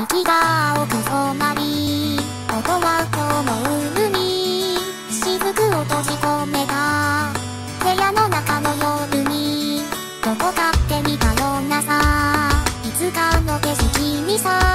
月が青く染まり、音は今日も海、雫を閉じ込めた部屋の中の夜にどこかで見たようなさ、いつかの景色にさ